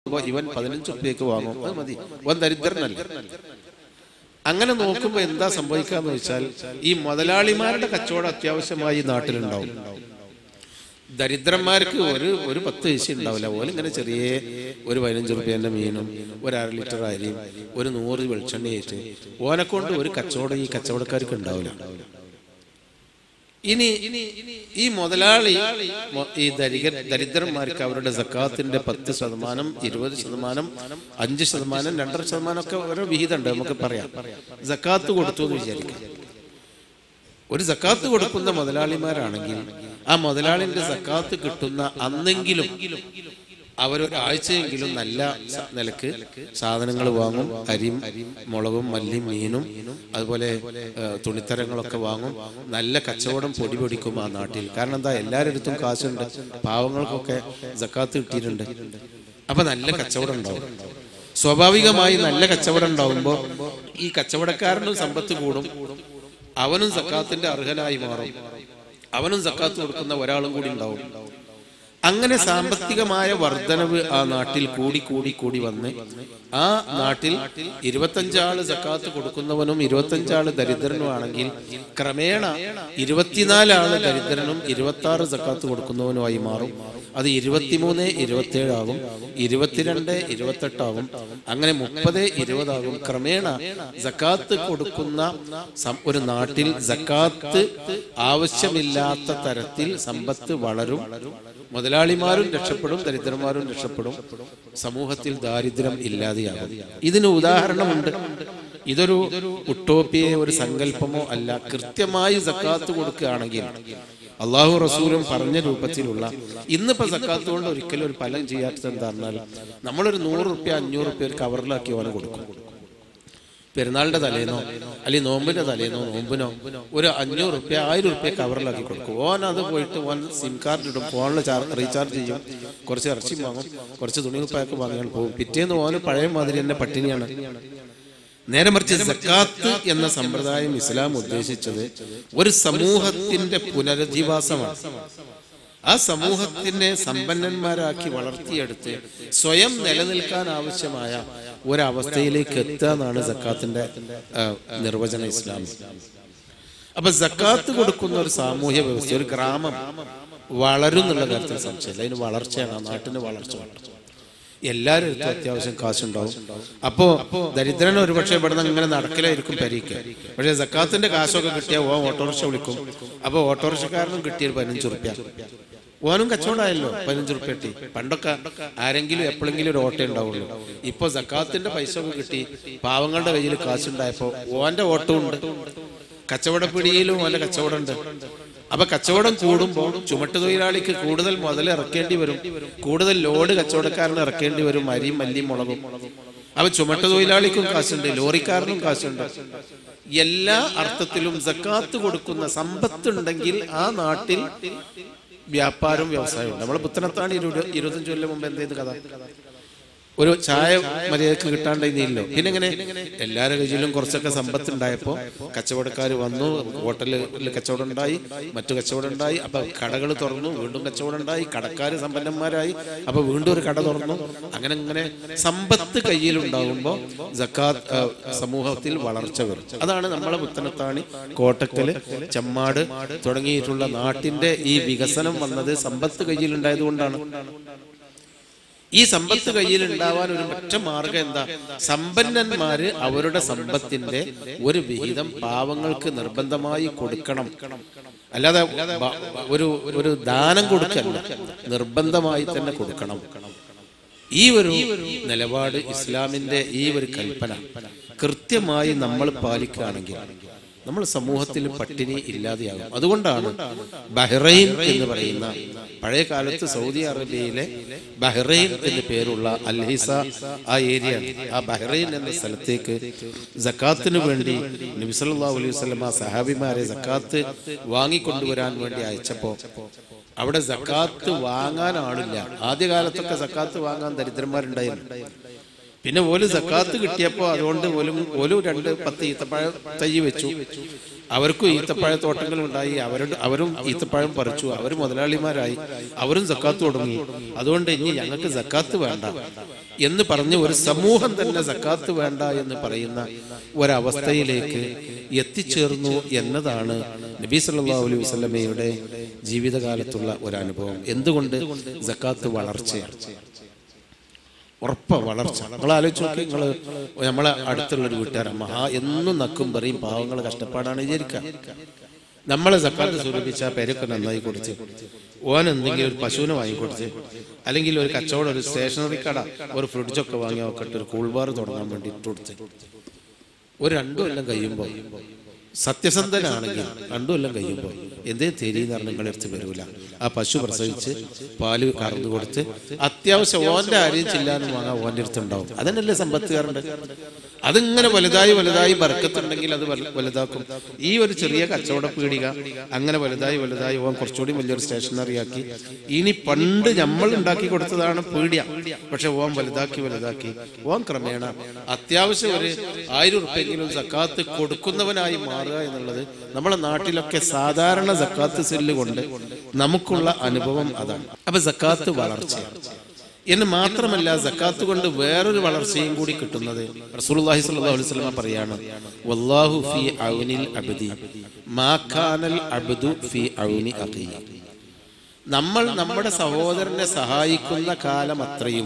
ഇവൻ 15 റുപ്യക്ക് വാങ്ങും, അത് മതി, അവൻ ദരിദ്രനല്ല. അങ്ങനെ നോക്കുമ്പോൾ എന്താ സംഭവിക്കാന്ന് വെച്ചാൽ ഈ മുതലാളിമാരുടെ കച്ചവടം അത്യാവശ്യമായി നാട്ടിലുണ്ടാവും. ദരിദ്രന്മാർക്ക് ഒരു 10 പൈസ ഉണ്ടാവില്ല. ഓലും ഇങ്ങനെ ചെറിയ ഒരു 15 റുപ്യേന്റെ മീനും ഒരു 1/2 ലിറ്റർ അരിയും ഒരു 100 വെളിച്ചെണ്ണയായിട്ട് ഓനെ കൊണ്ട് ഒരു കച്ചവടം ഈ കച്ചവടക്കാർക്ക് ഉണ്ടാവില്ല. ഇനി ഈ മുതലാളി ഈ ദരിദ്രന്മാർക്ക് അവരുടെ സക്കാത്തിന്റെ 10%, 20%, 5%, 2.5% ഒക്കെ ഓരോ വിഹിതമുണ്ട്. നമുക്ക് പറയാം. സക്കാത്ത് കൊടുത്തു എന്ന് വിചാരിക്കാം. ഒരു സക്കാത്ത് കൊടുക്കുന്ന മുതലാളിമാരാണെങ്കിൽ ആ മുതലാളിന്റെ സക്കാത്ത് കിട്ടുന്ന അന്നെങ്കിലും അവരൊരാഴ്ചയെങ്കിലും നല്ല നിലക്ക് സാധനങ്ങൾ വാങ്ങും. അരിയും മുളകും മല്ലിയും മീനും അതുപോലെ തുണിത്തരങ്ങളൊക്കെ വാങ്ങും. നല്ല കച്ചവടം പൊടിപൊടിക്കും ആ നാട്ടിൽ. കാരണം എന്താ, എല്ലാവരുടെ അടുത്തും കാശുണ്ട്, പാവങ്ങൾക്കൊക്കെ സക്കാത്ത് കിട്ടിയിട്ടുണ്ട്. അപ്പൊ നല്ല കച്ചവടം ഉണ്ടാവും. സ്വാഭാവികമായി നല്ല കച്ചവടം ഉണ്ടാവുമ്പോൾ ഈ കച്ചവടക്കാരനും സമ്പത്ത് കൂടും, അവനും സക്കാത്തിന്റെ അർഹനായി മാറും, അവനും സക്കാത്ത് കൊടുക്കുന്ന ഒരാളും കൂടി ഉണ്ടാവും. അങ്ങനെ സാമ്പത്തികമായ വർധനവ് ആ നാട്ടിൽ കൂടി വന്ന് ആ നാട്ടിൽ 25 ആള് സക്കാത്ത് കൊടുക്കുന്നവനും 25 ആള് ദരിദ്രനുമാണെങ്കിൽ ക്രമേണ 24 ആള് ദരിദ്രനും 26 സക്കാത്ത് കൊടുക്കുന്നവനുമായി മാറും. അത് 23, 27 ആകും, 22, 28 ആകും, അങ്ങനെ 30, 20 ആകും. ക്രമേണ സക്കാത്ത് കൊടുക്കുന്ന ഒരു നാട്ടിൽ സക്കാത്ത് ആവശ്യമില്ലാത്ത തരത്തിൽ സമ്പത്ത് വളരും. മുതലാളിമാരും രക്ഷപ്പെടും, ദരിദ്രന്മാരും രക്ഷപ്പെടും, സമൂഹത്തിൽ ദാരിദ്ര്യം ഇല്ലാതെയാകും. ഇതിന് ഉദാഹരണമുണ്ട്. ഇതൊരു ഉട്ടോപ്പിയെ ഒരു സങ്കല്പമോ അല്ല. കൃത്യമായി സക്കാത്ത് കൊടുക്കുകയാണെങ്കിൽ അള്ളാഹു റസൂലും പറഞ്ഞ രൂപത്തിലുള്ള, ഇന്നിപ്പോ സക്കാത്ത് കൊണ്ട് ഒരിക്കലും ഒരു ഫലം ചെയ്യാത്തത് എന്താ പറഞ്ഞാൽ നമ്മളൊരു 100 റുപ്യ 500 റുപ്യ ഒരു കവറിലാക്കി ഓനെ കൊടുക്കും. പെരുന്നാളിന്റെ തലേന്നോ അല്ലെങ്കിൽ നോമ്പിന്റെ തലേന്നോ നോമ്പിനോ ഒരു 500 റുപ്യ 1000 റുപ്യ കവറിലാക്കി കൊടുക്കും. ഓൻ അത് പോയിട്ട് ഓൻ സിം കാർഡ് ഇടും, ഫോണിൽ റീചാർജ് ചെയ്യും, കുറച്ച് ഇറച്ചി വാങ്ങും, കുറച്ച് തുണിപ്പാക്ക് വാങ്ങിയാൽ പോകും. പിറ്റേന്ന് ഓന് പഴയ മാതിരി തന്നെ പട്ടിണിയാണ്. നേരെ മറിച്ച് സക്കാത്ത് എന്ന സമ്പ്രദായം ഇസ്ലാം ഉദ്ദേശിച്ചത് ഒരു സമൂഹത്തിന്റെ പുനരധിവാസമാണ്. ആ സമൂഹത്തിനെ സമ്പന്നന്മാരാക്കി വളർത്തിയെടുത്ത് സ്വയം നിലനിൽക്കാൻ ആവശ്യമായ ഒരവസ്ഥയിലേക്ക് എത്തുക എന്നാണ് സക്കാത്തിന്റെ നിർവചനം ഇസ്ലാം. അപ്പൊ സക്കാത്ത് കൊടുക്കുന്ന ഒരു സാമൂഹ്യ വ്യവസ്ഥ, ഒരു ഗ്രാമം വളരും എന്നുള്ള കാര്യത്തിൽ സംശയമില്ല. അതിന് വളർച്ചയാണ്, ആ നാട്ടിന് വളർച്ച. എല്ലാവരും എടുത്തും അത്യാവശ്യം കാശുണ്ടാവും. അപ്പോ ദരിദ്രന് ഒരുപക്ഷെ ഇവിടുന്ന് ഇങ്ങനെ നടക്കലായിരിക്കും പരീക്ക. പക്ഷെ സക്കാത്തിന്റെ കാശൊക്കെ കിട്ടിയാൽ ഓട്ടോറിക്ഷ വിളിക്കും. അപ്പൊ ഓട്ടോറിക്ഷക്കാരനും കിട്ടിയൊരു 15 റുപ്യ, ഓനും കച്ചവടമായല്ലോ. 15 റുപ്യ കിട്ടി. പണ്ടൊക്കെ ആരെങ്കിലും എപ്പോഴെങ്കിലും ഒരു ഓട്ടോ ഉണ്ടാവുള്ളൂ. ഇപ്പൊ സക്കാത്തിന്റെ പൈസ ഒക്കെ കിട്ടി, പാവങ്ങളുടെ കയ്യിൽ കാശുണ്ടായപ്പോ ഓന്റെ ഓട്ടോ ഉണ്ട്, കച്ചവടപ്പിടിയിലും ഓന്റെ കച്ചവടം ഉണ്ട്. അപ്പൊ കച്ചവടം കൂടുമ്പോൾ ചുമട്ടുതൊഴിലാളിക്ക് കൂടുതൽ മുതൽ ഇറക്കേണ്ടി വരും, കൂടുതൽ ലോഡ് കച്ചവടക്കാരന് ഇറക്കേണ്ടി വരും, അരിയും മല്ലിയും മുളകും. അപ്പൊ ചുമട്ടുതൊഴിലാളിക്കും കാശുണ്ട്, ലോറിക്കാരനും കാശുണ്ട്. എല്ലാ അർത്ഥത്തിലും സക്കാത്ത് കൊടുക്കുന്ന സമ്പത്തുണ്ടെങ്കിൽ ആ നാട്ടിൽ വ്യാപാരവും വ്യവസായവും ഉണ്ട്. നമ്മൾ പുത്തനത്താണ് 25 കൊല്ലം മുമ്പ് എന്തേത് കഥ, ഒരു ചായ മര്യാദക്ക് കിട്ടാണ്ടിരുന്നില്ലോ. പിന്നെ ഇങ്ങനെ എല്ലാവരുടെ കയ്യിലും കുറച്ചൊക്കെ സമ്പത്ത് ഉണ്ടായപ്പോ കച്ചവടക്കാർ വന്നു, ഹോട്ടലിൽ കച്ചവടം ഉണ്ടായി, മറ്റു കച്ചവടം ഉണ്ടായി. അപ്പൊ കടകൾ തുറന്നു, വീണ്ടും കച്ചവടം ഉണ്ടായി, കടക്കാർ സമ്പന്നന്മാരായി, അപ്പൊ വീണ്ടും ഒരു കട തുറന്നു. അങ്ങനെ സമ്പത്ത് കയ്യിലുണ്ടാകുമ്പോൾ സക്കാത്ത് സമൂഹത്തിൽ വളർച്ച വരും. അതാണ് നമ്മളെ പുത്തനത്താണി, കോട്ടക്കല്, ചെമ്മാട് തുടങ്ങിയിട്ടുള്ള നാട്ടിന്റെ ഈ വികസനം വന്നത് സമ്പത്ത് കയ്യിലുണ്ടായത് കൊണ്ടാണ്. ഈ സമ്പത്ത് കയ്യിൽ ഉണ്ടാവാൻ ഒരു ഒറ്റ മാർഗം എന്താ, സമ്പന്നന്മാര് അവരുടെ സമ്പത്തിന്റെ ഒരു വിഹിതം പാവങ്ങൾക്ക് നിർബന്ധമായി കൊടുക്കണം. അല്ലാതെ ഒരു ദാനം കൊടുക്കല്ല, നിർബന്ധമായി തന്നെ കൊടുക്കണം. ഈ ഒരു നിലപാട് ഇസ്ലാമിന്റെ ഈ ഒരു കൽപ്പന കൃത്യമായി നമ്മൾ പാലിക്കുകയാണെങ്കിൽ നമ്മൾ സമൂഹത്തിൽ പട്ടിണി ഇല്ലാതെയാകും. അതുകൊണ്ടാണ് ബഹ്റൈൻ എന്ന് പറയുന്ന, പഴയ കാലത്ത് സൗദി അറേബ്യയിലെ ബഹ്റൈൻ എന്ന് പേരുള്ള അൽഹിസ ആ ഏരിയ, ആ ബഹ്റൈൻ എന്ന സ്ഥലത്തേക്ക് സക്കാത്തിന് വേണ്ടി നബി സല്ലല്ലാഹു അലൈഹി വസല്ലം സഹാബിമാരെ സക്കാത്ത് വാങ്ങിക്കൊണ്ടുവരാൻ വേണ്ടി അയച്ചപ്പോ അവിടെ സക്കാത്ത് വാങ്ങാൻ ആളില്ല. ആദ്യകാലത്തൊക്കെ സക്കാത്ത് വാങ്ങാൻ ദരിദ്രന്മാരുണ്ടായിരുന്നു. പിന്നെ ഓല് സക്കാത്ത് കിട്ടിയപ്പോൾ അതുകൊണ്ട് ഓല് 2-10 ഈത്തപ്പഴ തൈ വെച്ചു. അവർക്കും ഈത്തപ്പഴ തോട്ടങ്ങൾ ഉണ്ടായി. അവരും ഈത്തപ്പഴം പറിച്ചു. അവർ മുതലാളിമാരായി. അവരും സക്കാത്ത് തുടങ്ങി. അതുകൊണ്ട് ഇനി ഞങ്ങൾക്ക് സക്കാത്ത് വേണ്ട എന്ന് പറഞ്ഞ് ഒരു സമൂഹം തന്നെ സക്കാത്ത് വേണ്ട എന്ന് പറയുന്ന ഒരവസ്ഥയിലേക്ക് എത്തിച്ചേർന്നു എന്നതാണ് നബി സല്ലല്ലാഹു അലൈഹി വസല്ലമയുടെ ജീവിതകാലത്തുള്ള ഒരനുഭവം. എന്തുകൊണ്ട്? സക്കാത്ത് വളർച്ചയാണ്, ഉറപ്പ വളർച്ച. നിങ്ങൾ ആലോചിച്ച് നോക്കി. നമ്മളെ അടുത്തുള്ളൊരു വീട്ടുകാരൻ എന്നും നക്കും പറയും പാവങ്ങൾ കഷ്ടപ്പാടാണ് വിചാരിക്കുക. നമ്മളെ സക്കാത്ത് സ്വരൂപിച്ച പേരൊക്കെ നന്നായി കൊടുത്ത്, ഓൻ എന്തെങ്കിലും ഒരു പശുവിനെ വാങ്ങിക്കൊടുത്ത്, അല്ലെങ്കിൽ ഒരു കച്ചവടം, ഒരു സ്റ്റേഷനറി കട, ഒരു ഫ്രിഡ്ജൊക്കെ വാങ്ങി നോക്കട്ടെ, ഒരു കൂൾ ബാർ തുടങ്ങാൻ വേണ്ടി ഇട്ട് കൊടുത്ത്, ഒരു 2 കൊല്ലം കഴിയുമ്പോൾ സത്യസന്ധനാണെങ്കിൽ 2 കൊല്ലം കഴിയുമ്പോൾ എന്തേ തെരീന്ന് പറഞ്ഞാൽ നിങ്ങളെടുത്ത് വരൂല. ആ പശു പ്രസവിച്ച് പാല് കറന്നു കൊടുത്ത് അത്യാവശ്യം ഓന്റെ ആരെയും ചില്ലാനും വാങ്ങാൻ ഓന്റെ അടുത്ത് ഉണ്ടാവും. അതന്നെയല്ലേ സമ്പത്തുകാരുണ്ട്. അതിങ്ങനെ വലുതായി ബർക്കത്തുണ്ടെങ്കിൽ അത് വലുതാക്കും. ഈ ഒരു ചെറിയ കച്ചവട പീടിക അങ്ങനെ വലുതായി ഓൻ കുറച്ചുകൂടി വലിയൊരു സ്റ്റേഷനറി ആക്കി. ഇനി പണ്ട് നമ്മൾ ഉണ്ടാക്കി കൊടുത്തതാണ് പീടിയ, പക്ഷെ ഓൻ വലുതാക്കി ഓൻ ക്രമേണ അത്യാവശ്യം ഒരു 1000 ഉറുപ്പിയെങ്കിലും സക്കാത്ത് കൊടുക്കുന്നവനായി മാറുക എന്നുള്ളത് നമ്മളെ നാട്ടിലൊക്കെ സാധാരണ സക്കാത്ത് സെല്ല് കൊണ്ട് നമുക്കുള്ള അനുഭവം അതാണ്. അപ്പൊ സക്കാത്ത് വളർച്ചയാണ് എന്ന് മാത്രമല്ല, സക്കാത്ത് കൊണ്ട് വേറൊരു വളർച്ചയും കൂടി കിട്ടുന്നത് റസൂലുള്ളാഹി സ്വല്ലല്ലാഹു അലൈഹി വസല്ലം പറയാണ്, വല്ലാഹു ഫീ ഔനിൽ അബ്ദി മാ കാനൽ അബ്ദു ഫീ ഔനി അഖീഹി. നമ്മൾ നമ്മുടെ സഹോദരനെ സഹായിക്കുന്ന കാലം അത്രയും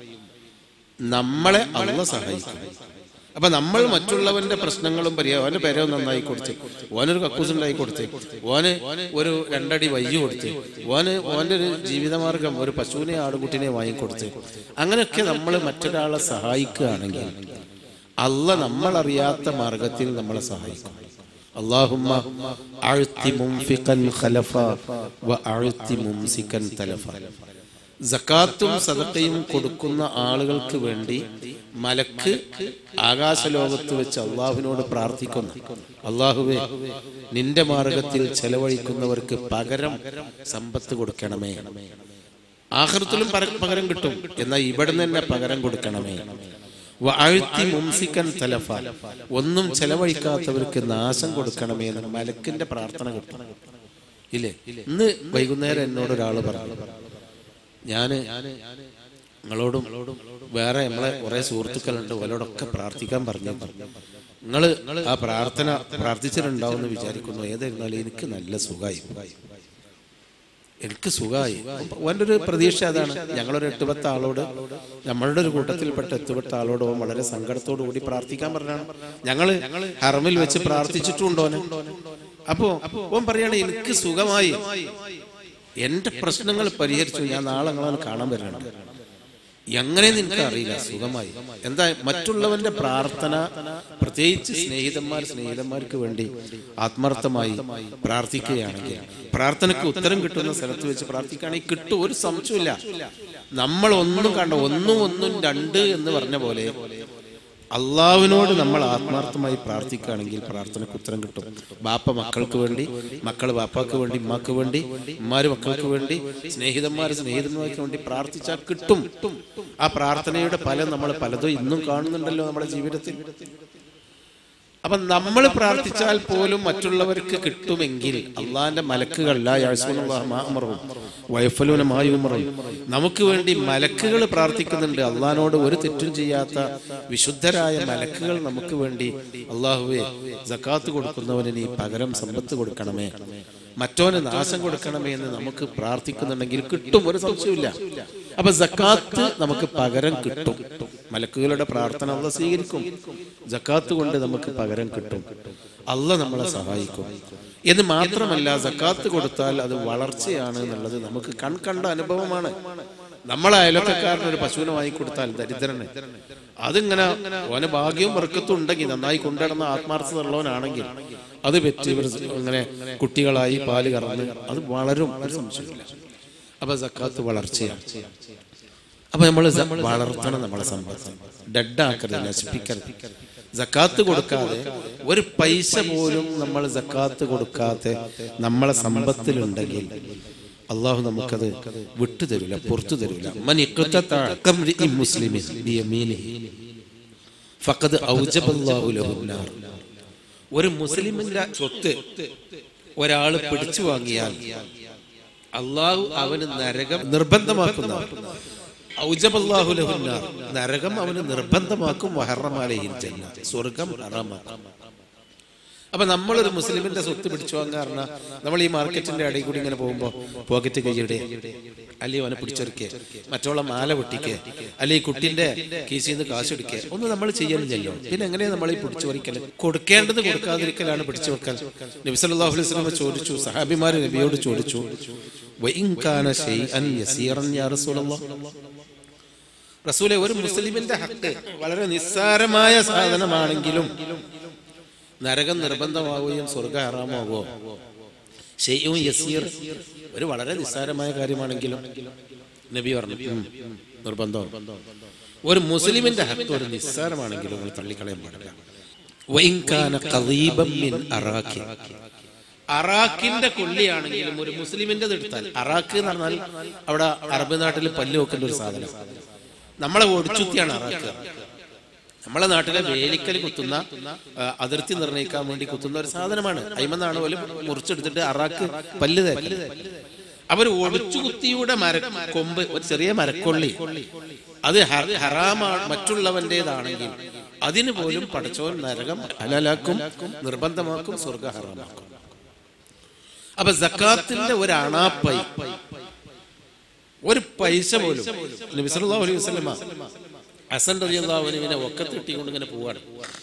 നമ്മളെ അല്ലാഹു സഹായിക്കും. അപ്പൊ നമ്മൾ മറ്റുള്ളവന്റെ പ്രശ്നങ്ങളും ഓന് പെരവ് നന്നായി കൊടുത്ത്, ഓനൊരു കക്കൂസ് ഉണ്ടായി കൊടുത്ത്, ഓന് ഒരു 2 അടി വയ്യ കൊടുത്ത്, ഓന്റെ ഒരു ജീവിതമാർഗം ഒരു പശുവിനെ ആടുകുട്ടിനെ വാങ്ങിക്കൊടുത്ത്, അങ്ങനെയൊക്കെ നമ്മൾ മറ്റൊരാളെ സഹായിക്കുകയാണെങ്കിൽ അല്ലാഹ് നമ്മളറിയാത്ത മാർഗത്തിൽ നമ്മളെ സഹായിക്കും. അല്ലാഹുമ്മ അഅ്തി മുൻഫിഖൻ ഖലഫ വ അഅ്തി മുംസികൻ തലഫ. സക്കാത്തും സദഖയും കൊടുക്കുന്ന ആളുകൾക്ക് വേണ്ടി മലക്ക് ആകാശലോകത്ത് വെച്ച് അള്ളാഹുവിനോട് പ്രാർത്ഥിക്കുന്നു, അള്ളാഹുവേ നിന്റെ മാർഗത്തിൽ ചെലവഴിക്കുന്നവർക്ക് പകരം സമ്പത്ത് കൊടുക്കണമേ. ആഖിറത്തിലും പകരം കിട്ടും, എന്നാൽ ഇവിടെ തന്നെ പകരം കൊടുക്കണമേ. വഅഅ്തി മുംസികൻ തലഫ, ഒന്നും ചെലവഴിക്കാത്തവർക്ക് നാശം കൊടുക്കണമേ എന്ന് മലക്കിന്റെ പ്രാർത്ഥന കിട്ടും. ഇല്ലേ? ഇന്ന് വൈകുന്നേരം എന്നോട് ഒരാൾ പറഞ്ഞു, ഞാന് നിങ്ങളോടും വേറെ നമ്മളെ കുറെ സുഹൃത്തുക്കളുണ്ട്, അവരോടൊക്കെ പ്രാർത്ഥിക്കാൻ പറഞ്ഞു. നിങ്ങള് ആ പ്രാർത്ഥന പ്രാർത്ഥിച്ചിട്ടുണ്ടാവും എന്ന് വിചാരിക്കുന്നു. ഏതായിരുന്നാലും എനിക്ക് നല്ല സുഖമായി. ഓൻ്റെ ഒരു പ്രതീക്ഷ അതാണ്. ഞങ്ങളൊരു 8-10 ആളോട്, നമ്മളുടെ ഒരു കൂട്ടത്തിൽപ്പെട്ട 8-10 ആളോട് ഓൻ വളരെ സങ്കടത്തോടു കൂടി പ്രാർത്ഥിക്കാൻ പറഞ്ഞാണ്. ഞങ്ങള് ഹറമിൽ വെച്ച് പ്രാർത്ഥിച്ചിട്ടുണ്ടോനെ. അപ്പോ ഓൻ പറയാണ്, എനിക്ക് സുഖമായി, എന്റെ പ്രശ്നങ്ങൾ പരിഹരിച്ചു, ഞാൻ നാളെ നിങ്ങളെ കാണാൻ വരുന്നുണ്ട്. എങ്ങനെയെന്ന് എനിക്ക് അറിയില്ല, സുഖമായി. എന്താ മറ്റുള്ളവന്റെ പ്രാർത്ഥന, പ്രത്യേകിച്ച് സ്നേഹിതന്മാർക്ക് വേണ്ടി ആത്മാർത്ഥമായി പ്രാർത്ഥിക്കുകയാണെങ്കിൽ, പ്രാർത്ഥനയ്ക്ക് ഉത്തരം കിട്ടുന്ന സ്ഥലത്ത് വെച്ച് പ്രാർത്ഥിക്കുകയാണെങ്കിൽ കിട്ടും, ഒരു സംശയമില്ല. നമ്മൾ ഒന്നും കണ്ട 1 1 2 എന്ന് പറഞ്ഞ പോലെ അള്ളാഹുവിനോട് നമ്മൾ ആത്മാർത്ഥമായി പ്രാർത്ഥിക്കുകയാണെങ്കിൽ പ്രാർത്ഥനയ്ക്ക് ഉത്തരം കിട്ടും. ബാപ്പ മക്കൾക്ക് വേണ്ടി, മക്കൾ ബാപ്പാക്ക് വേണ്ടി, ഉമ്മാക്ക് വേണ്ടി, ഉമ്മാര് മക്കൾക്ക് വേണ്ടി, സ്നേഹിതന്മാർക്ക് വേണ്ടി പ്രാർത്ഥിച്ചാൽ കിട്ടും. ആ പ്രാർത്ഥനയുടെ ഫലം നമ്മൾ പലതും ഇന്നും കാണുന്നുണ്ടല്ലോ നമ്മുടെ ജീവിതത്തിൽ. അപ്പൊ നമ്മൾ പ്രാർത്ഥിച്ചാൽ പോലും മറ്റുള്ളവർക്ക് കിട്ടുമെങ്കിൽ അള്ളാഹിന്റെ മലക്കുകൾ നമുക്ക് വേണ്ടി മലക്കുകൾ പ്രാർത്ഥിക്കുന്നുണ്ട്. അള്ളാഹിനോട് ഒരു തെറ്റും ചെയ്യാത്ത വിശുദ്ധരായ മലക്കുകൾ നമുക്ക് വേണ്ടി, അള്ളാഹുവേ സക്കാത്ത് കൊടുക്കുന്നവന് നീ പകരം സമ്പത്ത് കൊടുക്കണമേ, മറ്റോന് നാശം കൊടുക്കണമേ എന്ന് നമുക്ക് പ്രാർത്ഥിക്കുന്നുണ്ടെങ്കിൽ കിട്ടും, ഒരു സംശയമില്ല. അപ്പൊ സക്കാത്ത് നമുക്ക് പകരം കിട്ടും. മലക്കുകളുടെ പ്രാർത്ഥന അള്ളാഹ് സ്വീകരിക്കും. സക്കാത്ത് കൊണ്ട് നമുക്ക് പകരം കിട്ടും. അള്ളാഹ് നമ്മളെ സഹായിക്കും. എന്ന് മാത്രമല്ല, സക്കാത്ത് കൊടുത്താൽ അത് വളർച്ചയാണ് എന്നുള്ളത് നമുക്ക് കണ്ട അനുഭവമാണ്. നമ്മളെ അയൽവക്കക്കാരന് ഒരു പശുവിനെ വാങ്ങിക്കൊടുത്താൽ ദരിദ്രന്, അതിങ്ങനെ ഓന് ഭാഗ്യവും ബർക്കത്തും ഉണ്ടെങ്കിൽ, നന്നായി കൊണ്ടുനടന്ന ആത്മാർത്ഥത ഉള്ളവനാണെങ്കിൽ, അത് വെച്ച് ഇവർ ഇങ്ങനെ കുട്ടികളായി പാല് കറന്ന് അത് വളരും, ഒരു സംശയമില്ല. അപ്പൊ സക്കാത്ത് വളർച്ചയാണ്. അപ്പൊ നമ്മൾ വളർത്തണം നമ്മളെ സമ്പത്ത്, ഡെഡാക്കരുത്, നശിപ്പിക്കരുത്. സക്കാത്ത് കൊടുക്കാതെ, ഒരു പൈസ പോലും നമ്മൾ സക്കാത്ത് കൊടുക്കാതെ നമ്മളെ സമ്പത്തിലുണ്ടെങ്കിൽ അള്ളാഹു നമുക്കത് വിട്ടുതരില്ല, പുറത്തു തരില്ല. മൻ ഇഖ്തത ഖംറിഇ മുസ്ലിമിൻ ബിയമീനിഹി ഫഖദ് ഔജബല്ലാഹു ലഹു നാർ. ഒരു മുസ്ലിമിന്റെ സ്വത്ത് ഒരാൾ പിടിച്ചു വാങ്ങിയാൽ അള്ളാഹു അവന് നരകം നിർബന്ധമാക്കുന്ന, ഔജബല്ലാഹു ലഹു നാർ, നരകം അവന് നിർബന്ധമാക്കും, വഹറമ അലൈഹിൽ ജന്ന, സ്വർഗ്ഗം ഹറാമാക്കും. അപ്പൊ നമ്മളൊരു മുസ്ലിമിന്റെ സ്വത്ത് പിടിച്ചു വാങ്ങാറുണ്ട്. നമ്മൾ ഈ മാർക്കറ്റിന്റെ ഇടയിൽ കൂടി ഇങ്ങനെ പോകുമ്പോ പോക്കറ്റ് കൈയുടെ അല്ലെങ്കിൽ അവനെ പിടിച്ചെടുക്കുക, മറ്റുള്ള മാല പൊട്ടിക്കുക, അല്ലെങ്കിൽ കുട്ടിന്റെ കീസിൽ നിന്ന് കാശ് എടുക്കുക, ഒന്നും നമ്മൾ ചെയ്യലില്ലല്ലോ. പിന്നെ എങ്ങനെയാ നമ്മൾ ഈ പിടിച്ചു പറിക്കല്? കൊടുക്കേണ്ടത് കൊടുക്കാതിരിക്കലാണ് പിടിച്ചു വെക്കൽ. നബി സല്ലല്ലാഹു അലൈഹി വസല്ലം ചോദിച്ചു, സഹാബിമാര് നബിയോട് ചോദിച്ചു, വഇൻ കാന ശൈഅൻ യസീറൻ യാ റസൂലല്ലാഹ്, റസൂലേ ഒരു മുസ്ലിമിന്റെ ഹക്ക് വളരെ നിസ്സാരമായ സാധനമാണെങ്കിലും നരകം നിർബന്ധമാവുകയും സ്വർഗ്ഗം ഹറാമാവോ? ശൈഉൻ യസീർ, ഒരു വളരെ നിസ്സാരമായ കാര്യമാണെങ്കിലും നബി പറഞ്ഞു നിർബന്ധം. ഒരു മുസ്ലിമിന്റെ ഹക്ക് ഒരു നിസ്സാരമാണെങ്കിലും നിങ്ങൾ തള്ളിക്കളയാൻ പാടില്ല. വഇൻ കാന ഖദീബൻ മിൻ അറാഖി, അറാഖിന്റെ കൊള്ളിയാണെങ്കിലും ഒരു മുസ്ലിമിന്റെ എടുത്താൽ, അറാഖ് എന്ന് പറഞ്ഞാൽ അവിടെ അറബ് നാട്ടിൽ പല്ല് വെക്കേണ്ട ഒരു സാധനം, നമ്മളെ ഒടിച്ചുത്തിയാണ് അറാഖ്. നമ്മളെ നാട്ടിലെ വേലിക്കൽ കുത്തുന്ന, അതിർത്തി നിർണ്ണയിക്കാൻ വേണ്ടി കുത്തുന്ന ഒരു സാധനമാണ്. അയിമെന്നാണ് പോലും മുറിച്ചെടുത്തിട്ട് അറാക്ക് പല്ല് തേക്കൽ. അവർ ഒടിച്ചു കുത്തിയുടെ കൊമ്പ്, ഒരു ചെറിയ മരക്കൊള്ളി, അത് ഹറാമാണ്, മറ്റുള്ളവന്റേതാണെങ്കിൽ അതിന് പോലും പടച്ചോൻ നരകം ഹലാലാക്കും, നിർബന്ധമാക്കും, സ്വർഗ്ഗ ഹറാമാക്കും. അപ്പൊ സക്കാത്തിന്റെ ഒരു അണാപ്പൈ, ഒരു പൈസ പോലും നബി സല്ലല്ലാഹു അലൈഹി വസല്ലം ഹസൻ റളിയല്ലാഹു അൻഹുവിനെ ഒക്കത്തിട്ടിക്കൊണ്ട് ഇങ്ങനെ പോവാണ്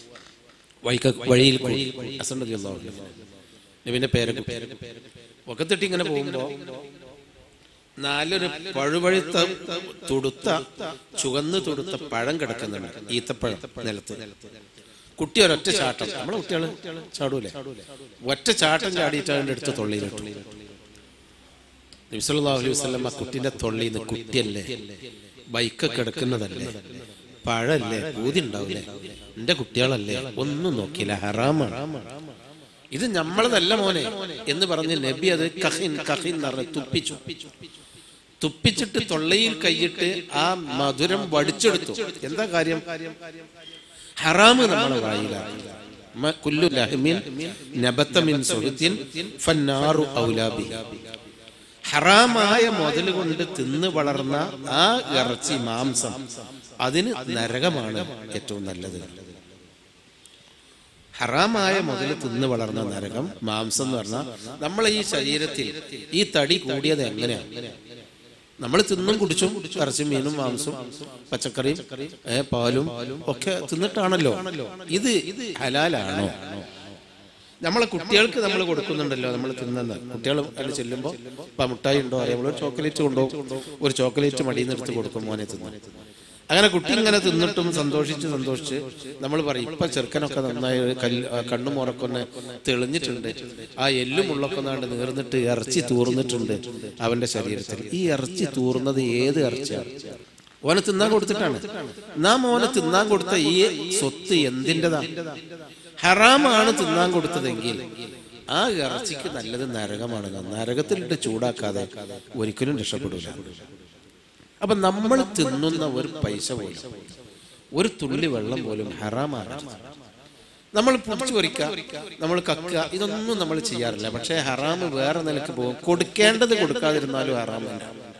വഴിയിൽ കൂടി. ഹസൻ റളിയല്ലാഹു അൻഹു നബിന്റെ പേരൊക്കെ ഒക്കത്തിട്ടി ഇങ്ങനെ പോകുമ്പോ നാലൊരു പഴുപഴുത്ത തുടുത്ത, ചുവന്ന് തുടുത്ത പഴം കിടക്കുന്നുണ്ട്, ഈത്തപ്പഴം നിലത്ത്. കുട്ടി ഒരൊറ്റ ചാട്ടം, നമ്മളെ കുട്ടികള് ചാടൂലേ, ഒറ്റ ചാട്ടം ചാടിയിട്ട് അതിന്റെ അടുത്ത് തൊള്ളിയിലിട്ടു. നബി സല്ലല്ലാഹു അലൈഹി വസല്ലം കുട്ടിന്റെ തൊള്ളിന്ന്, കുട്ടിയല്ലേ, ബൈക്കൊക്കെ എടുക്കുന്നതല്ലേ, പഴല്ലേ, പൂതി ഉണ്ടാവില്ലേ, എന്റെ കുട്ടികളല്ലേ, ഒന്നും നോക്കിയില്ല, ഹറാമാണ്, ഇത് നമ്മളതല്ല മോനെ എന്ന് പറഞ്ഞ് നബി അത് കഹിൻ കഹിൻ എന്ന് പറഞ്ഞ് തുപ്പിച്ചിട്ട് തൊള്ളയിൽ കൈയിട്ട് ആ മധുരം വടിച്ചെടുത്തു. എന്താ കാര്യം? ഹറാമ് നമ്മളെ വായിലാക്കി. കുല്ലു ലഹ്മിൻ നബത മിൻ സുഹ്തിൻ ഫന്നാറു ഔലാ ബിഹി, ഹറാമായ മുതൽ കൊണ്ട് തിന്ന് വളർന്ന ആ ഇറച്ചി, മാംസം, അതിന് നരകമാണ് ഏറ്റവും നല്ലത്. ഹറാമായ മുതൽ തിന്ന് വളർന്ന നരകം, മാംസം എന്ന് പറഞ്ഞാൽ നമ്മളെ ഈ ശരീരത്തിൽ ഈ തടി കൂടിയത് എങ്ങനെയാണ്? നമ്മൾ തിന്നും കുടിച്ചും ഇറച്ചും മീനും മാംസവും പച്ചക്കറിയും പാലും ഒക്കെ തിന്നിട്ടാണല്ലോ. ഇത് ഹലാലാണോ? നമ്മളെ കുട്ടികൾക്ക് നമ്മൾ കൊടുക്കുന്നുണ്ടല്ലോ, നമ്മൾ തിന്നുന്ന കുട്ടികൾ അതിൽ ചെല്ലുമ്പോൾ ഇപ്പം മുട്ടായി ഉണ്ടോ, അതേപോലെ ഒരു ചോക്ലേറ്റ് കൊണ്ടുപോകും, ഒരു ചോക്ലേറ്റ് മടിയിൽ നിന്ന് എടുത്ത് കൊടുക്കും, മോനെ തിന്നു. അങ്ങനെ കുട്ടി ഇങ്ങനെ തിന്നിട്ടും സന്തോഷിച്ച് നമ്മൾ പറയും, ഇപ്പം ചെറുക്കനൊക്കെ നന്നായി കണ്ണും മുറക്കൊന്ന് തെളിഞ്ഞിട്ടുണ്ട്, ആ എല്ലും മുള്ളൊക്കെ നാണ്ട് നീർന്നിട്ട് ഇറച്ചി തൂർന്നിട്ടുണ്ട് അവന്റെ ശരീരത്തിൽ. ഈ ഇറച്ചി തൂർന്നത് ഏത് ഇറച്ചിയാണ്? ഓനെ തിന്നാൻ കൊടുത്തിട്ടാണ്. നാം ഓനെ തിന്നാൻ കൊടുത്ത ഈ സ്വത്ത് എന്തിൻ്റെതാ? ഹറാമാണ് തിന്നാൻ കൊടുത്തതെങ്കിൽ ആ ഇറച്ചിക്ക് നല്ലത് നരകമാണ്. നരകത്തിലിട്ട് ചൂടാക്കാതെ ഒരിക്കലും രക്ഷപ്പെടില്ല. അപ്പൊ നമ്മൾ തിന്നുന്ന ഒരു പൈസ പോലും, ഒരു തുള്ളി വെള്ളം പോലും ഹറാമാണ്. നമ്മൾ പിടിച്ചു പൊരിക്കുക, നമ്മൾ കക്കുക, ഇതൊന്നും നമ്മൾ ചെയ്യാറില്ല. പക്ഷെ ഹറാമ് വേറെ നിലക്ക് പോകും. കൊടുക്കേണ്ടത് കൊടുക്കാതിരുന്നാലും ഹറാമല്ല.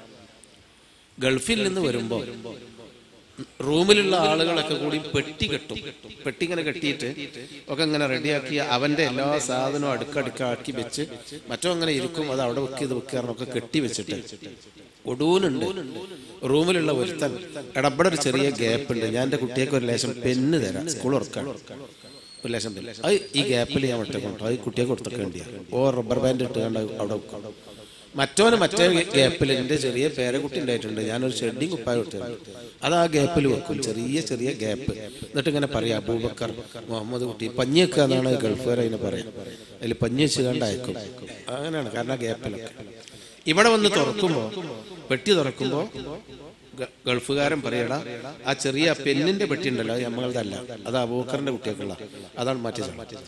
ഗൾഫിൽ നിന്ന് വരുമ്പോ റൂമിലുള്ള ആളുകളൊക്കെ കൂടി പെട്ടി കെട്ടും. പെട്ടി ഇങ്ങനെ കെട്ടിയിട്ട് ഒക്കെ ഇങ്ങനെ റെഡിയാക്കി അവന്റെ എല്ലാ സാധനവും അടുക്കടുക്കാക്കി വെച്ച് മറ്റോ അങ്ങനെ ഇരിക്കും. അത് അവിടെ വെക്ക്, ഇത് വെക്കാറൊക്കെ കെട്ടി വെച്ചിട്ട് ഒടൂനുണ്ട് റൂമിലുള്ള ഒരുത്തൻ. ഇടപെടെ ഒരു ചെറിയ ഗ്യാപ്പ് ഉണ്ട്, ഞാൻ എൻ്റെ കുട്ടിയൊക്കെ ഒരു ലേശം പെണ്ണ് തരാം, സ്കൂൾ ഉറക്കാൻ ഒരു ലേശം പെണ്ണ്, അത് ഈ ഗ്യാപ്പിൽ ഞാൻ ഒറ്റ കൊണ്ടു, അത് കുട്ടിയെ കൊടുത്തൊക്കെ വേണ്ടിയാണ്. ഓ റബ്ബർ ബാൻഡ് ഇട്ട് കണ്ട അവിടെ വെക്കും. മറ്റോന് മറ്റേ ഗ്യാപ്പിൽ എൻ്റെ ചെറിയ പേരക്കുട്ടി ഉണ്ടായിട്ടുണ്ട്, ഞാനൊരു ഷെഡിങ് കുപ്പായ കൊടുത്തിട്ടുണ്ട്, അത് ആ ഗ്യാപ്പിൽ വെക്കും, ചെറിയ ഗ്യാപ്പ്. എന്നിട്ട് ഇങ്ങനെ പറയാം, അബൂബക്കർ മുഹമ്മദ് കുട്ടി പഞ്ഞിയൊക്കെ എന്നാണ് ഗൾഫുകാർ അതിനെ പറയാം, അതിൽ പഞ്ഞി വെച്ച് കണ്ട് അയക്കും. അങ്ങനെയാണ്, കാരണം ആ ഗ്യാപ്പിലൊക്കെ. ഇവിടെ വന്ന് തുറക്കുമ്പോൾ, പെട്ടി തുറക്കുമ്പോൾ ഗൾഫുകാരൻ പറയടാ, ആ ചെറിയ പെണ്ണിന്റെ പെട്ടി ഉണ്ടല്ലോ, അത് നമ്മളതല്ല, അത് അബൂബക്കറിന്റെ കുട്ടിയൊക്കെയുള്ള, അതാണ് മാറ്റി.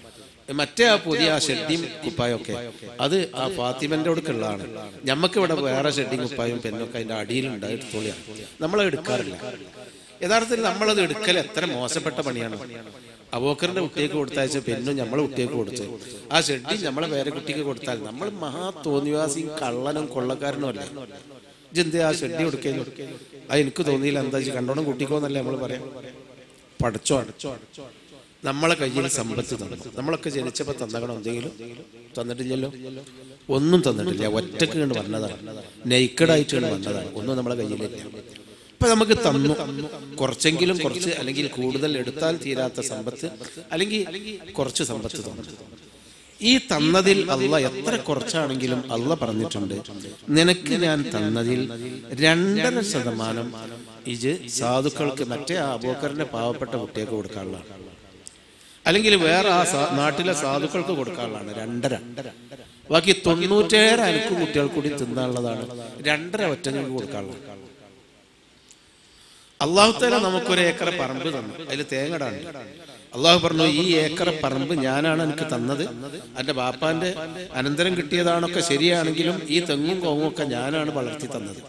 മറ്റേ ആ പുതിയ ആ ഷെഡിയും കുപ്പായൊക്കെ അത് ആ ഫാത്തിമന്റെ അടുക്കുള്ളതാണ്. ഞമ്മക്ക് ഇവിടെ വേറെ ഷെഡിയും കുപ്പായും പെണ്ണൊക്കെ അതിന്റെ അടിയിലുണ്ട്, എടുത്തോളിയാണ്. നമ്മളത് എടുക്കാറില്ല. യഥാർത്ഥത്തിൽ നമ്മളത് എടുക്കൽ എത്ര മോശപ്പെട്ട പണിയാണ്. അബൂബക്കറിന്റെ കുട്ടിയേക്ക് കൊടുത്തയച്ച പെണ്ണും നമ്മളെ കുട്ടിയേക്ക് കൊടുത്ത് ആ ഷെഡി നമ്മളെ വേറെ കുട്ടിക്ക് കൊടുത്താൽ നമ്മൾ മഹാ തോന്നിവാസിയും കള്ളനും കൊള്ളക്കാരനും അല്ല. ഇതെന്തേ ആ ഷെഡി കൊടുക്കുന്നു? അത് എനിക്ക് തോന്നിയില്ല, എന്താ കണ്ടോണം കുട്ടിക്കോന്നല്ലേ നമ്മൾ പറയാം. പഠിച്ചോ നമ്മളെ കയ്യിൽ സമ്പത്ത് തന്നു. നമ്മളൊക്കെ ജനിച്ചപ്പോൾ തന്നകണം എന്തെങ്കിലും? തന്നിട്ടില്ലല്ലോ, ഒന്നും തന്നിട്ടില്ല. ഒറ്റക്ക് കണ്ട് വന്നതാണ്, നെയ്ക്കഡായിട്ട് കണ്ട് വന്നതാണ്. ഒന്നും നമ്മളെ കയ്യിലില്ല. ഇപ്പൊ നമുക്ക് തന്നു കുറച്ചെങ്കിലും, കുറച്ച് അല്ലെങ്കിൽ കൂടുതൽ എടുത്താൽ തീരാത്ത സമ്പത്ത്, അല്ലെങ്കിൽ കുറച്ച് സമ്പത്ത് തന്നു. ഈ തന്നതിൽ അള്ളാഹ് എത്ര കുറച്ചാണെങ്കിലും അള്ളാഹ് പറഞ്ഞിട്ടുണ്ട്, നിനക്ക് ഞാൻ തന്നതിൽ 2.5% ഇത് സാധുക്കൾക്ക്, മറ്റേ അബൂബക്കറിന്റെ പാവപ്പെട്ട കുട്ടിയൊക്കെ കൊടുക്കാനുള്ളതാണ്, അല്ലെങ്കിൽ വേറെ ആ നാട്ടിലെ സാധുക്കൾക്ക് കൊടുക്കാനുള്ളതാണ്. 2.5. ബാക്കി 97 അനക്ക് കുട്ടികൾ കൂടി തിന്നാനുള്ളതാണ്. 2.5 ഒറ്റങ്ങൾക്ക് കൊടുക്കാനുള്ളത്. അള്ളാഹു തആല നമുക്കൊരു ഏക്കർ പറമ്പ് തന്നു, അതിൽ തേങ്ങടാണ്. അള്ളാഹു പറഞ്ഞു, ഈ ഏക്കർ പറമ്പ് ഞാനാണ് എനിക്ക് തന്നത്, എൻ്റെ ബാപ്പാന്റെ അനന്തരം കിട്ടിയതാണൊക്കെ ശരിയാണെങ്കിലും ഈ തെങ്ങും കോങ്ങും ഒക്കെ ഞാനാണ് വളർത്തി തന്നത്.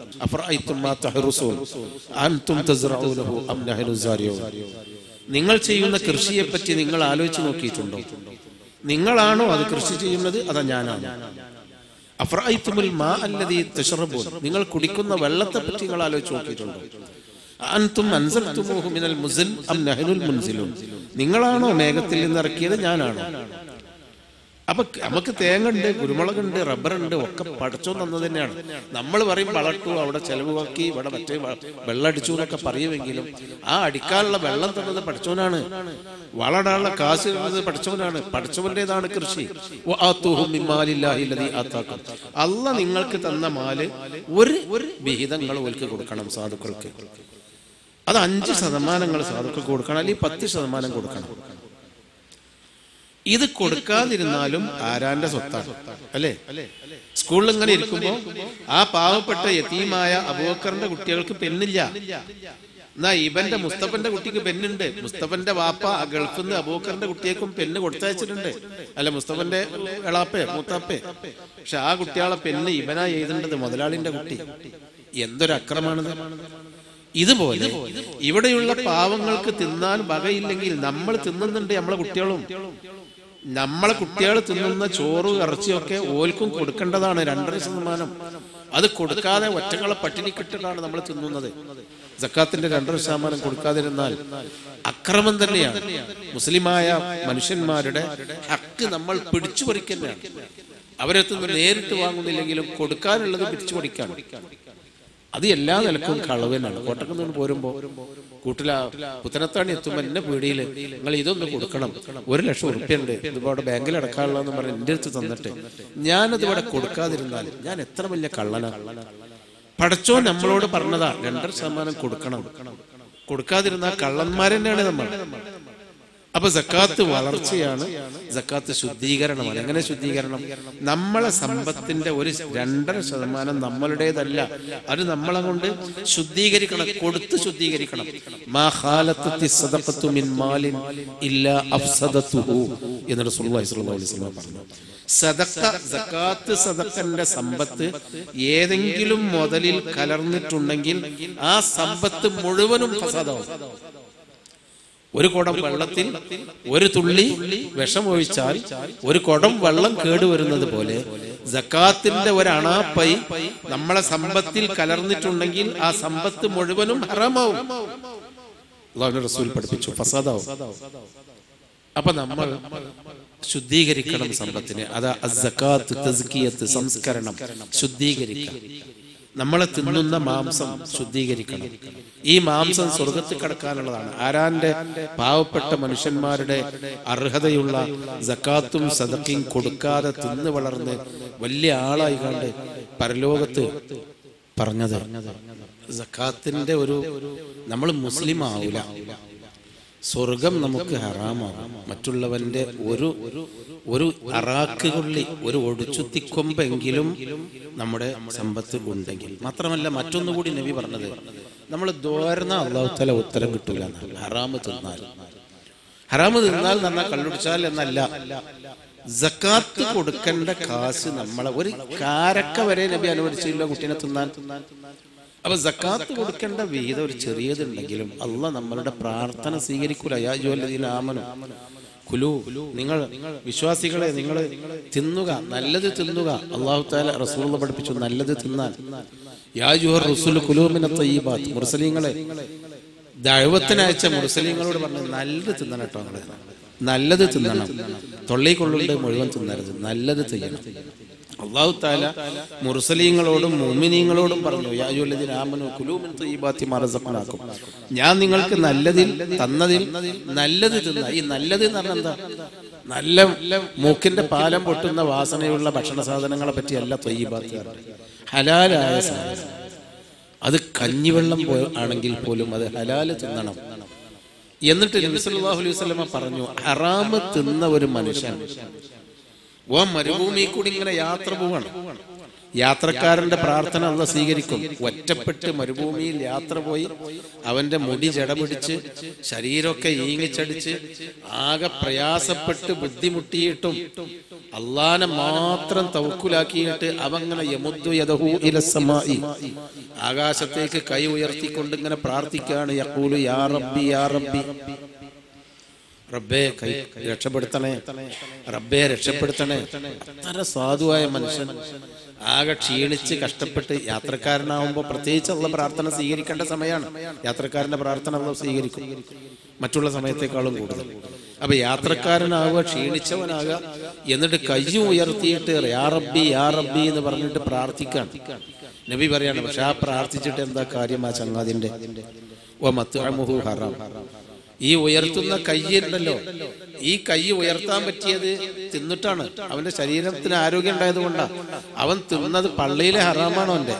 നിങ്ങൾ ചെയ്യുന്ന കൃഷിയെ പറ്റി നിങ്ങൾ ആലോചിച്ച് നോക്കിയിട്ടുണ്ടോ? നിങ്ങളാണോ അത് കൃഷി ചെയ്യുന്നത്, അതാ ഞാനാണ്? അഫ്റഅയ്തുമുൽ മാ അല്ലദീ തശ്റബൂൻ, നിങ്ങൾ കുടിക്കുന്ന വെള്ളത്തെ പറ്റി നിങ്ങൾ ആലോചിച്ച് നോക്കിയിട്ടുണ്ടോ? അൻതും അൻസൽതുമൂഹു മിനൽ മുസ്ൽ അം നഹ്നുൽ മുൻസിലൂൻ, നിങ്ങളാണോ മേഘത്തിൽ നിന്ന് ഇറക്കിയത്, ഞാനാണോ? അപ്പൊ നമുക്ക് തേങ്ങുണ്ട്, കുരുമുളകുണ്ട്, റബ്ബറുണ്ട്, ഒക്കെ പടച്ചോൻ തന്നത് തന്നെയാണ്. നമ്മൾ പറയും വളർത്തു, അവിടെ ചെലവാക്കി, ഇവിടെ മറ്റേ വെള്ളമടിച്ചു എന്നൊക്കെ പറയുമെങ്കിലും ആ അടിക്കാനുള്ള വെള്ളം തന്നത് പടച്ചോനാണ്. വളടാനുള്ള കാശ് തന്നത് പടച്ചോനാണ്. പടച്ചോന്റേതാണ് കൃഷി. അള്ളാഹ് നിങ്ങൾക്ക് തന്ന മാല് ഒരു വിഹിതങ്ങൾ ഓൽക്ക് കൊടുക്കണം സാധുക്കൾക്ക്. അത് 5% സാധുക്കൾക്ക് കൊടുക്കണം, അല്ലെങ്കിൽ 10% കൊടുക്കണം. ഇത് കൊടുക്കാതിരുന്നാലും ആരാന്റെ സ്വത്താണ്, അല്ലേ? സ്കൂളിൽ ഇങ്ങനെ ഇരിക്കുമ്പോ ആ പാവപ്പെട്ട യതീമായ അബൂബക്കറിന്റെ കുട്ടികൾക്ക് പെണ്ണില്ല, എന്നാ ഇവന്റെ മുസ്തഫന്റെ കുട്ടിക്ക് പെണ്ണുണ്ട്. മുസ്തഫന്റെ വാപ്പ ആ ഗൾഫിൽ നിന്ന് അബൂബക്കറിന്റെ കുട്ടിയേക്കും പെണ്ണ് കൊടുത്തയച്ചിട്ടുണ്ട്, അല്ല മുസ്തഫന്റെ എളാപ്പേ മൂത്താപ്പേ. പക്ഷെ ആ കുട്ടികളെ പെണ്ണ് ഇവനാ എഴുതേണ്ടത്, മുതലാളിന്റെ കുട്ടി. എന്തൊരു അക്രമാണിത്! ഇതുപോലെ ഇവിടെയുള്ള പാവങ്ങൾക്ക് തിന്നാൻ വകയില്ലെങ്കിൽ നമ്മൾ തിന്നുന്നുണ്ട്. നമ്മളെ കുട്ടികളും, നമ്മളെ കുട്ടികൾ തിന്നുന്ന ചോറ് ഇറച്ചിയൊക്കെ ഓൽക്കും കൊടുക്കേണ്ടതാണ്. 2.5%. അത് കൊടുക്കാതെ ഒറ്റകളെ പട്ടിണിക്കിട്ടിട്ടാണ് നമ്മൾ തിന്നുന്നത്. സക്കാത്തിന്റെ 2.5% കൊടുക്കാതിരുന്നാൽ അക്രമം തന്നെയാണ്. മുസ്ലിമായ മനുഷ്യന്മാരുടെ ഹക്ക് നമ്മൾ പിടിച്ചു പറിക്കുന്നതാണ്. അവരെ നേരിട്ട് വാങ്ങുന്നില്ലെങ്കിലും കൊടുക്കാനുള്ളത് പിടിച്ചു പറിക്കാണ്. അത് എല്ലാ നിലക്കും കളവനാണ്. കോട്ടക്കുന്ന് പോരുമ്പോ കൂട്ടില പുത്തനത്താണി എത്തുമ്പോൾ എന്നെ പീടിയിൽ നിങ്ങൾ ഇതൊന്ന് കൊടുക്കണം, 1,00,000 ഉറുപ്പ്യുണ്ട്, ഇതിവിടെ ബാങ്കിൽ അടക്കാനുള്ളതെന്ന് പറഞ്ഞ് എൻ്റെ അടുത്ത് തന്നിട്ട് ഞാനത് ഇവിടെ കൊടുക്കാതിരുന്നാൽ ഞാൻ എത്ര വലിയ കള്ളനാണ്. പടച്ചോൻ നമ്മളോട് പറഞ്ഞതാ 2.5% കൊടുക്കണം. കൊടുക്കാതിരുന്നാൽ കള്ളന്മാർ തന്നെയാണ് നമ്മൾ. അപ്പൊ സക്കാത്ത് വളർച്ചയാണ്, സക്കാത്ത് ശുദ്ധീകരണമാണ്. എങ്ങനെ ശുദ്ധീകരണം? നമ്മളെ സമ്പത്തിന്റെ ഒരു 2.5% നമ്മളുടേതല്ല, അത് നമ്മളെ കൊണ്ട് ശുദ്ധീകരിക്കണം, കൊടുത്ത് ശുദ്ധീകരിക്കണം. മാ ഖാലത്തി സദഖത്തു മിൻ മാലിൻ ഇല്ലാ അഫ്സദതുഹു എന്ന് റസൂലുള്ളാഹി സ്വല്ലല്ലാഹു അലൈഹി വസല്ലം പറഞ്ഞു. സദഖ, സക്കാത്ത് സദഖന്റെ സമ്പത്ത് ഏതെങ്കിലും മുതലിൽ കലർന്നിട്ടുണ്ടെങ്കിൽ ആ സമ്പത്ത് മുഴുവനും ഫസാദാവും. ഒരു കുടം വെള്ളത്തിൽ ഒരു തുള്ളി വിഷം ഒഴിച്ചാൽ ഒരു കുടം വെള്ളം കേടുവരുന്നത് പോലെ സക്കാത്തിന്റെ ഒരു അണാപ്പൈ നമ്മളെ സമ്പത്തിൽ കലർന്നിട്ടുണ്ടെങ്കിൽ ആ സമ്പത്ത് മുഴുവനും ഹറാമാവും. അല്ലാഹുവിന്റെ റസൂൽ പഠിപ്പിച്ചു, ഫസാദാവും. അപ്പൊ നമ്മൾ ശുദ്ധീകരിക്കണം സമ്പത്തിനെ. അതാ അസ്സകാത്ത്, തസ്കിയത്ത്, സംസ്കരണം, ശുദ്ധീകരിക്കുക. നമ്മളെ തിന്നുന്ന മാംസം ശുദ്ധീകരിക്കണം. ഈ മാംസം സ്വർഗത്തിൽ കടക്കാനുള്ളതാണ്. ആരാന്റെ പാവപ്പെട്ട മനുഷ്യന്മാരുടെ അർഹതയുള്ള സക്കാത്തും സദഖയും കൊടുക്കാതെ തിന്ന് വളർന്ന് വലിയ ആളായി കണ്ട് പരലോകത്ത് പറഞ്ഞത്, സക്കാത്തിന്റെ ഒരു നമ്മൾ മുസ്ലിം ആവില്ല, സ്വർഗം നമുക്ക് ഹറാമാകും. മറ്റുള്ളവന്റെ ഒരു അറാക്ക് കൊള്ളി, ഒരു ഒടിച്ചുത്തിക്കൊമ്പെങ്കിലും നമ്മുടെ സമ്പത്ത് ഉണ്ടെങ്കിൽ മാത്രമല്ല. മറ്റൊന്നുകൂടി നബി പറഞ്ഞത്, നമ്മൾ ദ്വാരന്ന അല്ലാഹു തആല ഉത്തരം കിട്ടൂല, ഹറാമ് തിന്നാൽ. ഹറാമ് തിന്നാൽ എന്ന് പറഞ്ഞാൽ കള്ളുടിച്ചാൽ എന്നല്ല, സക്കാത്ത് കൊടുക്കേണ്ട കാശ് നമ്മളെ ഒരു കാരക്ക വരെ നബി അനുവദിച്ചില്ല കുട്ടീനെ തിന്നാൻ. അപ്പൊ സക്കാത്ത് കൊടുക്കേണ്ട വിഹിതം ഒരു ചെറിയതുണ്ടെങ്കിലും അള്ളാഹ് നമ്മളുടെ പ്രാർത്ഥന സ്വീകരിക്കൂല. യാ അയ്യുഹല്ലദീന ആമനൂ കുലൂ, നിങ്ങൾ വിശ്വാസികളെ നിങ്ങൾ തിന്നുക, നല്ലത് തിന്നുക. അല്ലാഹു തആല റസൂലുള്ളാഹി പഠിപ്പിച്ചു നല്ലത് തിന്നാൻ. യാ അയ്യുഹർ റസൂലു കുലൂ മിനത് തയ്യിബാത്ത്, മുർസലീങ്ങളെ ദഅവത്തിനയച്ച മുർസലീങ്ങളോട് പറഞ്ഞു നല്ലത് തിന്നണം കേട്ടോ, നല്ലത് തിന്നണം, തൊള്ളേക്കൊള്ളുണ്ട് മുഴുവൻ തിന്നരുത്, നല്ലത് ചെയ്യണം. അല്ലാഹു തആല മുർസലീങ്ങളോടും മുഅ്മിനീങ്ങളോടും പറഞ്ഞു യാ അയ്യുഹല്ലദീന ആമനൂ കുലൂ മിൻ തയ്യിബാത്തി മാ റസഖ്നാകും, ഞാൻ നിങ്ങൾക്ക് നല്ലതിൽ തന്നതിൽ നല്ലത് തിന്ന. ഈ നല്ലത് എന്ന് പറഞ്ഞാൽ എന്താ? നല്ല മൂക്കിന്റെ പാലം പൊട്ടുന്ന വാസനയുള്ള ഭക്ഷണ സാധനങ്ങളെ പറ്റിയല്ല തയ്യിബാത്ത്, ഹലാലായ സാധനം. അത് കഞ്ഞിവെള്ളം ആണെങ്കിൽ പോലും അത് ഹലാല് തിന്നണം. എന്നിട്ട് നബി സല്ലല്ലാഹു അലൈഹി വസല്ലം പറഞ്ഞു ഹറാമ് തിന്ന ഒരു മനുഷ്യൻ മരുഭൂമി കൂടി ഇങ്ങനെ യാത്ര പോവാണ്, യാത്രക്കാരന്റെ പ്രാർത്ഥന അള്ളാഹ് സ്വീകരിക്കും. ഒറ്റപ്പെട്ട് മരുഭൂമിയിൽ യാത്ര പോയി അവന്റെ മുടി ജടപിടിച്ച് ശരീരമൊക്കെ ഈങ്ങിച്ചടിച്ച് ആകെ പ്രയാസപ്പെട്ട് ബുദ്ധിമുട്ടിയിട്ടും അള്ളാനെ മാത്രം തവക്കുലാക്കിയിട്ട് അവങ്ങനെ യമുദ്ദു യദഹു ഇലസ്സമായി, ആകാശത്തേക്ക് കൈ ഉയർത്തിക്കൊണ്ട് ഇങ്ങനെ പ്രാർത്ഥിക്കുകയാണ്. യഖൂലു യാ റബ്ബി യാ റബ്ബി, റബ്ബേ കൈ രക്ഷപ്പെടുത്തണേ, റബ്ബേ രക്ഷപ്പെടുത്തണേ. അത്ര സാധുവായ മനുഷ്യൻ ആകെ ക്ഷീണിച്ച് കഷ്ടപ്പെട്ട് യാത്രക്കാരനാവുമ്പോൾ പ്രത്യേകിച്ച് അള്ളാഹ് പ്രാർത്ഥന സ്വീകരിക്കേണ്ട സമയമാണ്. യാത്രക്കാരന്റെ പ്രാർത്ഥന അള്ളാഹ് സ്വീകരിക്കും മറ്റുള്ള സമയത്തേക്കാളും കൂടുതൽ. അപ്പൊ യാത്രക്കാരനാവുക, ക്ഷീണിച്ചവനാകുക, എന്നിട്ട് കൈ ഉയർത്തിയിട്ട് യാ റബ്ബി യാ റബ്ബി എന്ന് പറഞ്ഞിട്ട് പ്രാർത്ഥിക്കാൻ നബി പറയാണ്. പക്ഷെ ആ പ്രാർത്ഥിച്ചിട്ട് എന്താ കാര്യം? ആ ചങ്ങാതിന്റെ വമത്അമുഹു ഹറാം. ഈ ഉയർത്തുന്ന കയ്യുണ്ടല്ലോ, ഈ കൈ ഉയർത്താൻ പറ്റിയത് തിന്നിട്ടാണ്. അവന്റെ ശരീരത്തിന് ആരോഗ്യം ഉണ്ടായത് കൊണ്ടാണ്. അവൻ തിന്നത് പള്ളിയിലെ ഹറാമാണ്. അവന്റെ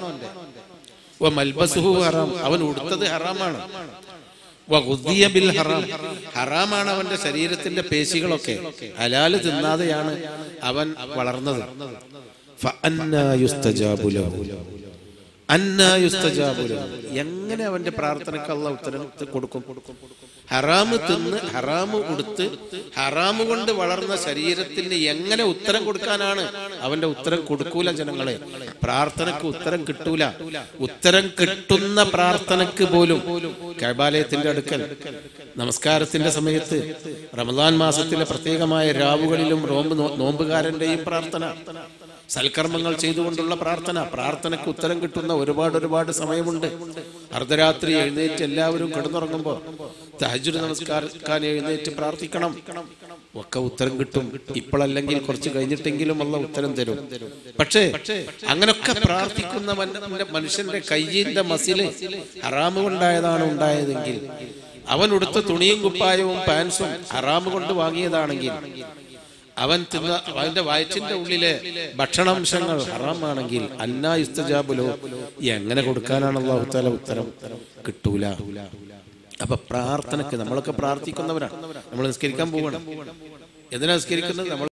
മൽബസുഹു ഹറാം, അവൻ ഉടുത്തത് ഹറാമാണ്. വഗുദിയ ബിൽ ഹറാം, ഹറാമാണ് അവന്റെ ശരീരത്തിന്റെ പേശികളൊക്കെ. ഹലാല് തിന്നാതെയാണ് അവൻ വളർന്നത്. ഫഅന്നാ യുസ്തജാബു ലഹു, അന്നാ യുസ്തജാബു ലഹു, എങ്ങനെ അവന്റെ പ്രാർത്ഥനയ്ക്ക് അല്ലാഹു ഉത്തരം കൊടുക്കും? ഹറാമ് തിന്ന് ഹറാമ് ഉടുത്ത് ഹറാമ് കൊണ്ട് വളർന്ന ശരീരത്തിന് എങ്ങനെ ഉത്തരം കൊടുക്കാനാണ്? അവന്റെ ഉത്തരം കൊടുക്കൂല. ജനങ്ങളെ, പ്രാർത്ഥനക്ക് ഉത്തരം കിട്ടൂല. ഉത്തരം കിട്ടുന്ന പ്രാർത്ഥനക്ക് പോലും കഅബാലയത്തിന്റെ അടുക്കൽ നമസ്കാരത്തിന്റെ സമയത്ത് റമദാൻ മാസത്തിലെ പ്രത്യേകമായ രാവുകളിലും നോമ്പുകാരന്റെയും പ്രാർത്ഥന, സൽക്കർമ്മങ്ങൾ ചെയ്തുകൊണ്ടുള്ള പ്രാർത്ഥനക്ക് ഉത്തരം കിട്ടുന്ന ഒരുപാട് സമയമുണ്ട്. അർദ്ധരാത്രി എഴുന്നേറ്റ് എല്ലാവരും കിടന്നുറങ്ങുമ്പോൾ തഹജ്ജുദ് നമസ്കാരം എഴുന്നേറ്റ് പ്രാർത്ഥിക്കണം, ഒക്കെ ഉത്തരം കിട്ടും. ഇപ്പോഴല്ലെങ്കിൽ കുറച്ച് കഴിഞ്ഞിട്ടെങ്കിലും അല്ലാഹ് ഉത്തരം തരും. പക്ഷേ അങ്ങനൊക്കെ പ്രാർത്ഥിക്കുന്ന മനുഷ്യന്റെ കയ്യിന്റെ മസില് ഹറാമ് കൊണ്ടായതാണ് ഉണ്ടായതെങ്കിൽ, അവൻ ഉടുത്ത തുണിയും കുപ്പായവും പാൻസും ഹറാമ് കൊണ്ട് വാങ്ങിയതാണെങ്കിൽ, അവൻ തിന്ന അവന്റെ വയറ്റിന്റെ ഉള്ളിലെ ഭക്ഷണാംശങ്ങൾ ഹറാമാണെങ്കിൽ അന്നാ യുസ്തജാബു ലഹു, എങ്ങനെ കൊടുക്കാനാണ് അല്ലാഹു തആല ഉത്തരം? കിട്ടൂല. അപ്പൊ പ്രാർത്ഥനക്ക് നമ്മളൊക്കെ പ്രാർത്ഥിക്കുന്നവരാണ്. നമ്മൾ നിസ്കരിക്കാൻ പോവുകയാണ്. എന്തിനാ നിസ്കരിക്കുന്നത്? നമ്മൾ